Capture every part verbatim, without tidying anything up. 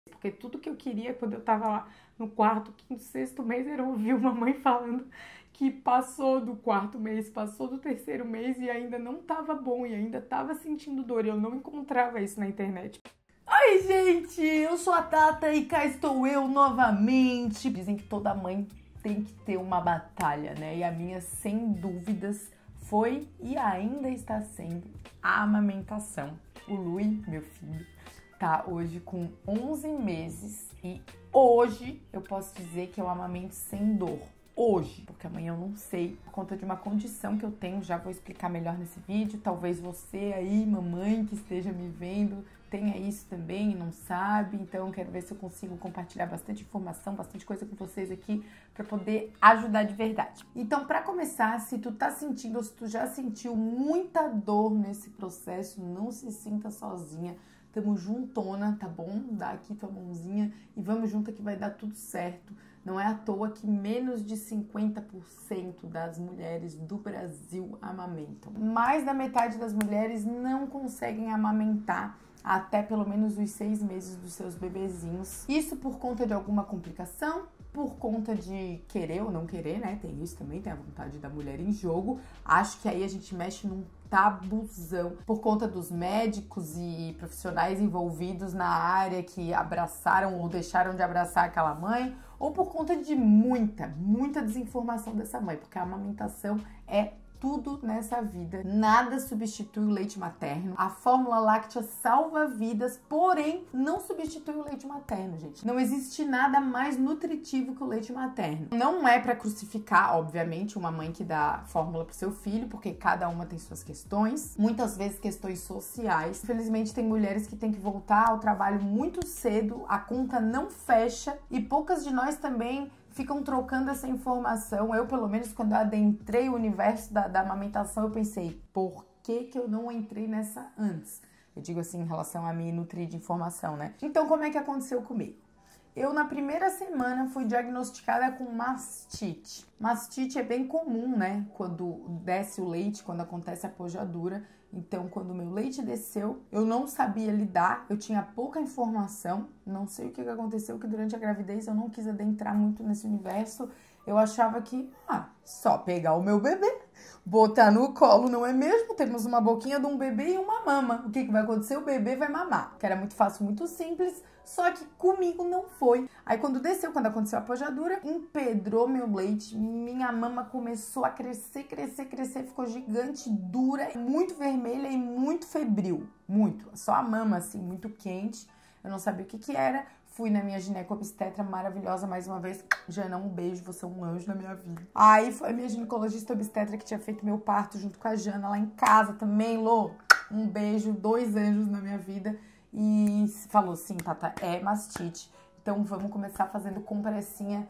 Porque tudo que eu queria quando eu tava lá no quarto, quinto, sexto mês era ouvir uma mãe falando que passou do quarto mês, passou do terceiro mês e ainda não tava bom e ainda tava sentindo dor. E eu não encontrava isso na internet. Oi, gente! Eu sou a Tata e cá estou eu novamente. Dizem que toda mãe tem que ter uma batalha, né? E a minha, sem dúvidas, foi e ainda está sendo a amamentação. O Lui, meu filho, tá hoje com onze meses e hoje eu posso dizer que eu amamento sem dor. Hoje, porque amanhã eu não sei, por conta de uma condição que eu tenho, já vou explicar melhor nesse vídeo. Talvez você aí, mamãe que esteja me vendo, tenha isso também e não sabe, então quero ver se eu consigo compartilhar bastante informação, bastante coisa com vocês aqui para poder ajudar de verdade. Então, para começar, se tu tá sentindo ou se tu já sentiu muita dor nesse processo, não se sinta sozinha. Tamo juntona, tá bom? Dá aqui tua mãozinha e vamos junto que vai dar tudo certo. Não é à toa que menos de cinquenta por cento das mulheres do Brasil amamentam. Mais da metade das mulheres não conseguem amamentar até pelo menos os seis meses dos seus bebezinhos. Isso por conta de alguma complicação, por conta de querer ou não querer, né? Tem isso também, tem a vontade da mulher em jogo. Acho que aí a gente mexe num tabuzão por conta dos médicos e profissionais envolvidos na área que abraçaram ou deixaram de abraçar aquela mãe, ou por conta de muita, muita desinformação dessa mãe, porque a amamentação é tudo nessa vida. Nada substitui o leite materno. A fórmula láctea salva vidas, porém não substitui o leite materno, gente. Não existe nada mais nutritivo que o leite materno. Não é para crucificar, obviamente, uma mãe que dá fórmula pro seu filho, porque cada uma tem suas questões, muitas vezes questões sociais. Infelizmente tem mulheres que têm que voltar ao trabalho muito cedo, a conta não fecha e poucas de nós também ficam trocando essa informação. Eu, pelo menos, quando eu adentrei o universo da, da amamentação, eu pensei, por que que eu não entrei nessa antes? Eu digo assim, em relação a me nutrir de informação, né? Então, como é que aconteceu comigo? Eu, na primeira semana, fui diagnosticada com mastite. Mastite é bem comum, né? Quando desce o leite, quando acontece a pojadura. Então, quando o meu leite desceu, eu não sabia lidar, eu tinha pouca informação. Não sei o que aconteceu, que durante a gravidez eu não quis adentrar muito nesse universo. Eu achava que, ah, só pegar o meu bebê, botar no colo, não é mesmo? Temos uma boquinha de um bebê e uma mama. O que que vai acontecer? O bebê vai mamar. Que era muito fácil, muito simples, só que comigo não foi. Aí quando desceu, quando aconteceu a pojadura, empedrou meu leite, minha mama começou a crescer, crescer, crescer, ficou gigante, dura, muito vermelha e muito febril, muito. Só a mama, assim, muito quente, eu não sabia o que que era. Fui na minha gineco-obstetra maravilhosa, mais uma vez. Jana, um beijo, você é um anjo na minha vida. Aí foi a minha ginecologista obstetra que tinha feito meu parto junto com a Jana lá em casa também, Lô. Um beijo, dois anjos na minha vida. E falou, sim, Tata, é mastite. Então vamos começar fazendo compressinha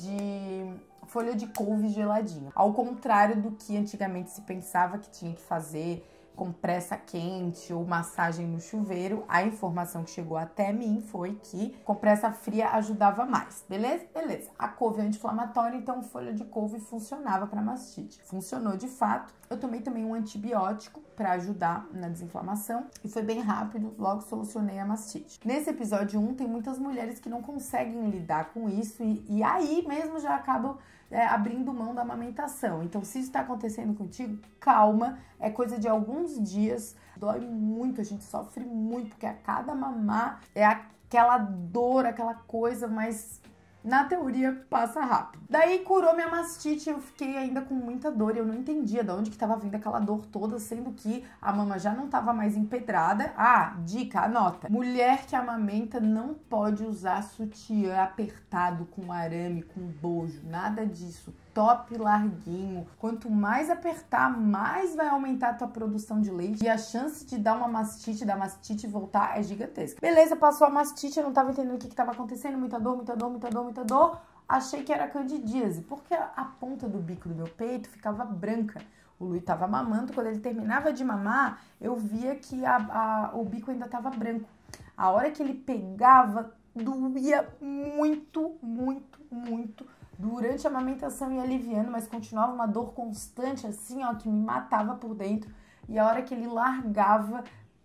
de folha de couve geladinha. Ao contrário do que antigamente se pensava que tinha que fazer, compressa quente ou massagem no chuveiro, a informação que chegou até mim foi que compressa fria ajudava mais, beleza? Beleza. A couve é anti-inflamatória, então folha de couve funcionava para mastite. Funcionou de fato. Eu tomei também um antibiótico para ajudar na desinflamação e foi bem rápido, logo solucionei a mastite. Nesse episódio um tem muitas mulheres que não conseguem lidar com isso e, e aí mesmo já acabam É, abrindo mão da amamentação. Então, se isso está acontecendo contigo, calma, é coisa de alguns dias, dói muito, a gente sofre muito, porque a cada mamar é aquela dor, aquela coisa, mas na teoria passa rápido. Daí curou minha mastite, eu fiquei ainda com muita dor e eu não entendia de onde que estava vindo aquela dor toda, sendo que a mama já não estava mais empedrada. Ah, dica, anota. Mulher que amamenta não pode usar sutiã apertado com arame, com bojo, nada disso. Top larguinho. Quanto mais apertar, mais vai aumentar a tua produção de leite e a chance de dar uma mastite, da mastite voltar é gigantesca. Beleza, passou a mastite, eu não tava entendendo o que que tava acontecendo, muita dor, muita dor, muita dor, muita dor. Achei que era candidíase, porque a ponta do bico do meu peito ficava branca. O Lui tava mamando, quando ele terminava de mamar, eu via que a, a, o bico ainda tava branco. A hora que ele pegava, doía muito, muito, muito. Durante a amamentação ia aliviando, mas continuava uma dor constante assim, ó, que me matava por dentro. E a hora que ele largava,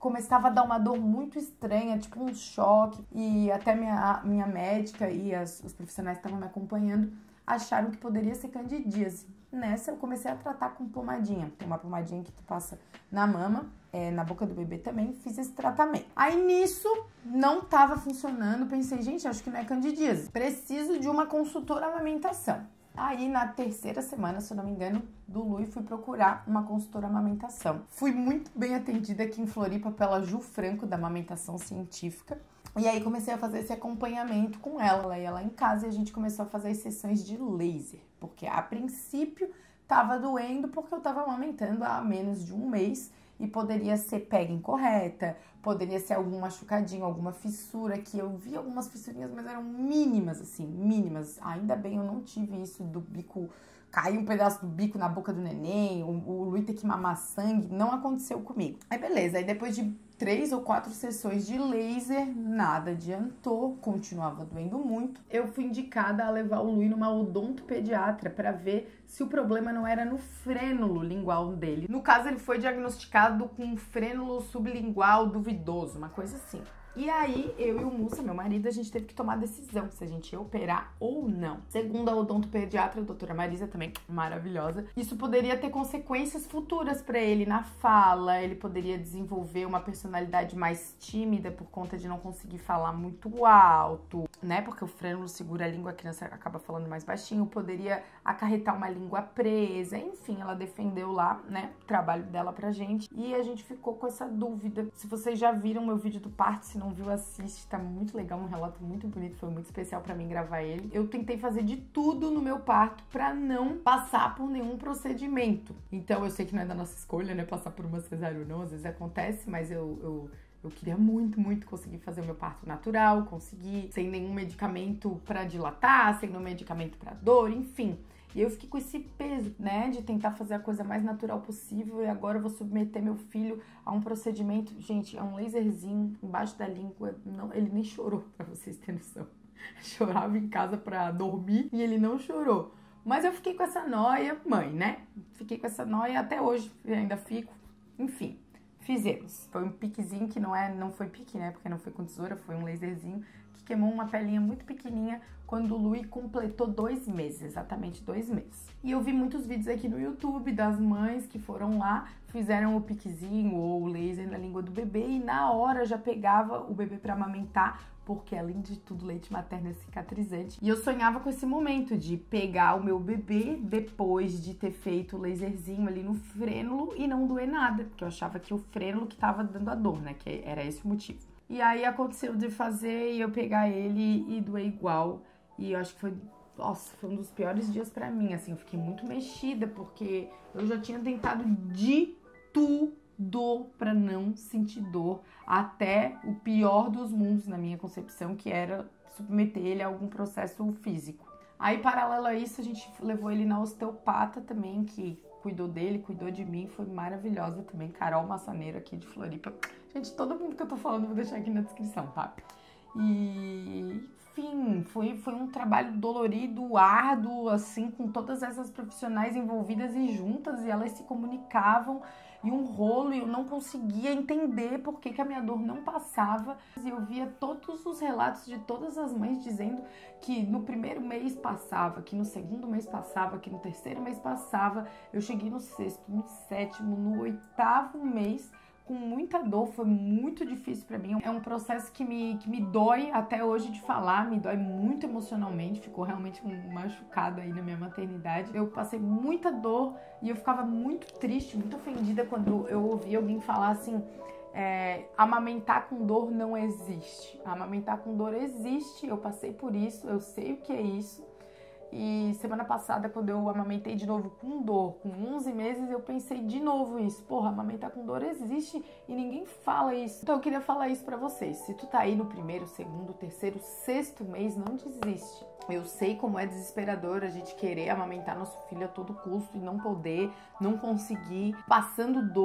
começava a dar uma dor muito estranha, tipo um choque. E até minha, minha médica e as, os profissionais que estavam me acompanhando acharam que poderia ser candidíase. Nessa eu comecei a tratar com pomadinha. Tem uma pomadinha que tu passa na mama, é, na boca do bebê também, fiz esse tratamento. Aí nisso não tava funcionando, pensei, gente, acho que não é candidíase. Preciso de uma consultora amamentação. Aí na terceira semana, se eu não me engano, do Lui, fui procurar uma consultora amamentação. Fui muito bem atendida aqui em Floripa pela Ju Franco, da Amamentação Científica. E aí comecei a fazer esse acompanhamento com ela. Ela ia lá em casa e a gente começou a fazer as sessões de laser. Porque a princípio tava doendo porque eu tava amamentando há menos de um mês e poderia ser pega incorreta, poderia ser algum machucadinho, alguma fissura, que eu vi algumas fissurinhas, mas eram mínimas, assim, mínimas. Ainda bem eu não tive isso do bico, cair um pedaço do bico na boca do neném, o, o Lui ter que mamar sangue, não aconteceu comigo. Aí beleza, aí depois de três ou quatro sessões de laser, nada adiantou, continuava doendo muito. Eu fui indicada a levar o Lui numa odontopediatra para ver se o problema não era no frênulo lingual dele. No caso, ele foi diagnosticado com um frênulo sublingual duvidoso, uma coisa assim. E aí, eu e o Mussa, meu marido, a gente teve que tomar a decisão se a gente ia operar ou não. Segundo a odontopediatra, a doutora Marisa, também maravilhosa, isso poderia ter consequências futuras para ele na fala, ele poderia desenvolver uma personalidade mais tímida por conta de não conseguir falar muito alto, né? Porque o frênulo segura a língua, a criança acaba falando mais baixinho, poderia acarretar uma língua presa, enfim, ela defendeu lá, né, o trabalho dela pra gente, e a gente ficou com essa dúvida. Se vocês já viram meu vídeo do parto, se não viu, assiste, tá muito legal, um relato muito bonito, foi muito especial pra mim gravar ele. Eu tentei fazer de tudo no meu parto pra não passar por nenhum procedimento. Então eu sei que não é da nossa escolha, né, passar por uma cesárea ou não, às vezes acontece, mas eu, eu, eu queria muito, muito conseguir fazer o meu parto natural, conseguir sem nenhum medicamento pra dilatar, sem nenhum medicamento pra dor, enfim. E eu fiquei com esse peso, né, de tentar fazer a coisa mais natural possível, e agora eu vou submeter meu filho a um procedimento, gente, é um laserzinho embaixo da língua, não, ele nem chorou, pra vocês terem noção. Chorava em casa pra dormir e ele não chorou. Mas eu fiquei com essa noia, mãe, né? Fiquei com essa noia até hoje, ainda fico, enfim. Fizemos. Foi um piquezinho que não é, não foi pique, né? Porque não foi com tesoura, foi um laserzinho que queimou uma pelinha muito pequenininha quando o Lui completou dois meses, exatamente dois meses. E eu vi muitos vídeos aqui no YouTube das mães que foram lá, fizeram o piquezinho ou o laser na língua do bebê e na hora já pegava o bebê para amamentar, porque além de tudo, leite materno é cicatrizante. E eu sonhava com esse momento de pegar o meu bebê depois de ter feito o laserzinho ali no frênulo e não doer nada, porque eu achava que o frênulo que tava dando a dor, né, que era esse o motivo. E aí aconteceu de fazer e eu pegar ele e doer igual. E eu acho que foi, nossa, foi um dos piores dias pra mim, assim, eu fiquei muito mexida, porque eu já tinha tentado de tudo pra não sentir dor, até o pior dos mundos na minha concepção, que era submeter ele a algum processo físico. Aí, paralelo a isso, a gente levou ele na osteopata também, que cuidou dele, cuidou de mim, foi maravilhosa também, Carol Massaneiro aqui de Floripa. Gente, todo mundo que eu tô falando eu vou deixar aqui na descrição, tá? E, enfim, foi, foi um trabalho dolorido, árduo, assim, com todas essas profissionais envolvidas e juntas, e elas se comunicavam, e um rolo, e eu não conseguia entender por que, que a minha dor não passava. E eu via todos os relatos de todas as mães dizendo que no primeiro mês passava, que no segundo mês passava, que no terceiro mês passava. Eu cheguei no sexto, no sétimo, no oitavo mês, com muita dor, foi muito difícil pra mim. É um processo que me, que me dói até hoje de falar, me dói muito emocionalmente, ficou realmente um machucado aí na minha maternidade. Eu passei muita dor e eu ficava muito triste, muito ofendida quando eu ouvia alguém falar assim, é, amamentar com dor não existe. Amamentar com dor existe, eu passei por isso, eu sei o que é isso. E semana passada, quando eu amamentei de novo com dor, com onze meses, eu pensei de novo isso. Porra, amamentar com dor existe e ninguém fala isso. Então eu queria falar isso pra vocês. Se tu tá aí no primeiro, segundo, terceiro, sexto mês, não desiste. Eu sei como é desesperador a gente querer amamentar nosso filho a todo custo e não poder, não conseguir, passando dor,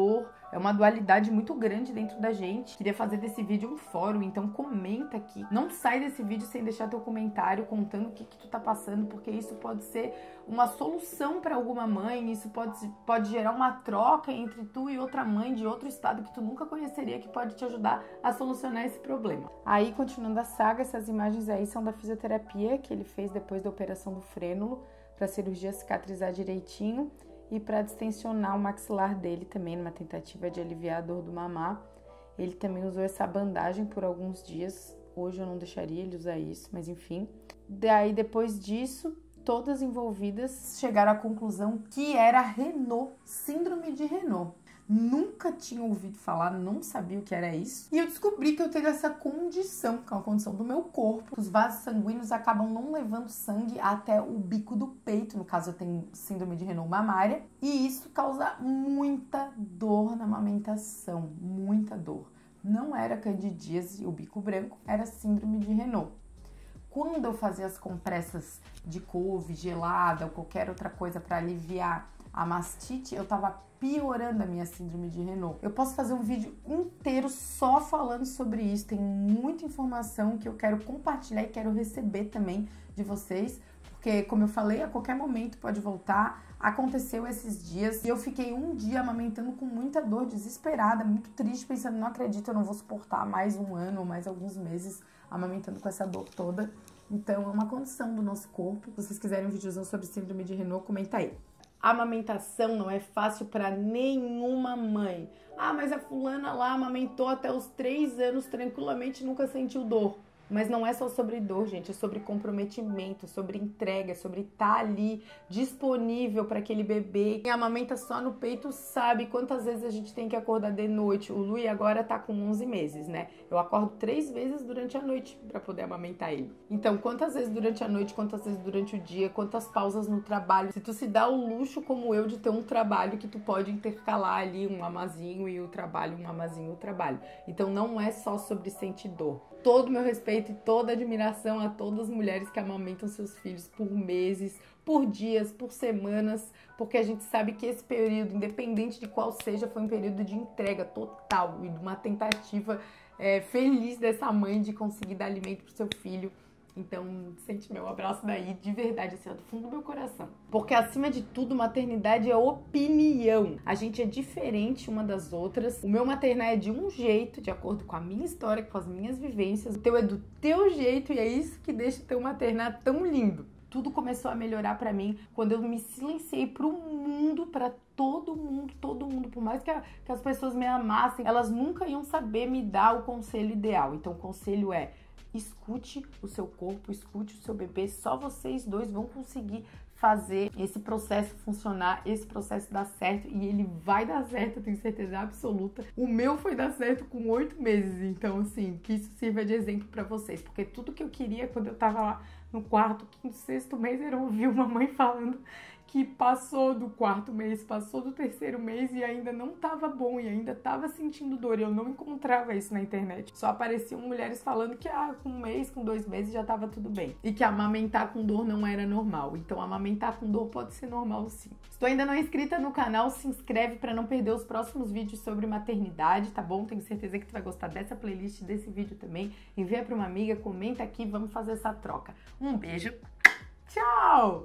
É uma dualidade muito grande dentro da gente. Queria fazer desse vídeo um fórum, então comenta aqui. Não sai desse vídeo sem deixar teu comentário contando o que, que tu tá passando, porque isso pode ser uma solução para alguma mãe, isso pode, pode gerar uma troca entre tu e outra mãe de outro estado que tu nunca conheceria, que pode te ajudar a solucionar esse problema. Aí, continuando a saga, essas imagens aí são da fisioterapia que ele fez depois da operação do frênulo, para a cirurgia cicatrizar direitinho e para distensionar o maxilar dele também, numa tentativa de aliviar a dor do mamar. Ele também usou essa bandagem por alguns dias. Hoje eu não deixaria ele usar isso, mas enfim. Daí, depois disso, todas envolvidas chegaram à conclusão que era Raynaud, síndrome de Raynaud. Nunca tinha ouvido falar, não sabia o que era isso. E eu descobri que eu tenho essa condição, que é uma condição do meu corpo. Os vasos sanguíneos acabam não levando sangue até o bico do peito. No caso, eu tenho síndrome de Raynaud mamária. E isso causa muita dor na amamentação, muita dor. Não era candidíase, o bico branco, era síndrome de Raynaud. Quando eu fazia as compressas de couve, gelada ou qualquer outra coisa para aliviar a mastite, eu tava piorando a minha síndrome de Raynaud. Eu posso fazer um vídeo inteiro só falando sobre isso, tem muita informação que eu quero compartilhar e quero receber também de vocês, porque, como eu falei, a qualquer momento pode voltar. Aconteceu esses dias e eu fiquei um dia amamentando com muita dor, desesperada, muito triste, pensando, não acredito, eu não vou suportar mais um ano ou mais alguns meses amamentando com essa dor toda. Então, é uma condição do nosso corpo. Se vocês quiserem um videozão sobre síndrome de Raynaud, comenta aí. A amamentação não é fácil para nenhuma mãe. Ah, mas a fulana lá amamentou até os três anos tranquilamente e nunca sentiu dor. Mas não é só sobre dor, gente, é sobre comprometimento, sobre entrega, sobre estar ali disponível para aquele bebê. Quem amamenta só no peito sabe quantas vezes a gente tem que acordar de noite. O Lui agora tá com onze meses, né? Eu acordo três vezes durante a noite para poder amamentar ele. Então, quantas vezes durante a noite, quantas vezes durante o dia, quantas pausas no trabalho. Se tu se dá o luxo como eu de ter um trabalho que tu pode intercalar ali um mamazinho e o trabalho, um mamazinho e o trabalho. Então, não é só sobre sentir dor. Todo o meu respeito e toda a admiração a todas as mulheres que amamentam seus filhos por meses, por dias, por semanas, porque a gente sabe que esse período, independente de qual seja, foi um período de entrega total e de uma tentativa é, feliz dessa mãe de conseguir dar alimento para o seu filho. Então, sente meu abraço daí, de verdade, assim, do fundo do meu coração. Porque, acima de tudo, maternidade é opinião. A gente é diferente uma das outras. O meu maternar é de um jeito, de acordo com a minha história, com as minhas vivências. O teu é do teu jeito e é isso que deixa o teu maternar tão lindo. Tudo começou a melhorar pra mim quando eu me silenciei pro mundo, pra todo mundo, todo mundo. Por mais que, a, que as pessoas me amassem, elas nunca iam saber me dar o conselho ideal. Então, o conselho é: escute o seu corpo, escute o seu bebê, só vocês dois vão conseguir fazer esse processo funcionar, esse processo dar certo, e ele vai dar certo, eu tenho certeza absoluta. O meu foi dar certo com oito meses, então assim, que isso sirva de exemplo pra vocês, porque tudo que eu queria quando eu tava lá no quarto, quinto, sexto mês era ouvir uma mãe falando que passou do quarto mês, passou do terceiro mês e ainda não tava bom, e ainda tava sentindo dor. Eu não encontrava isso na internet. Só apareciam mulheres falando que ah, com um mês, com dois meses já tava tudo bem. E que amamentar com dor não era normal. Então amamentar com dor pode ser normal sim. Se tu ainda não é inscrita no canal, se inscreve para não perder os próximos vídeos sobre maternidade, tá bom? Tenho certeza que tu vai gostar dessa playlist, desse vídeo também. Envia para uma amiga, comenta aqui, vamos fazer essa troca. Um beijo, tchau!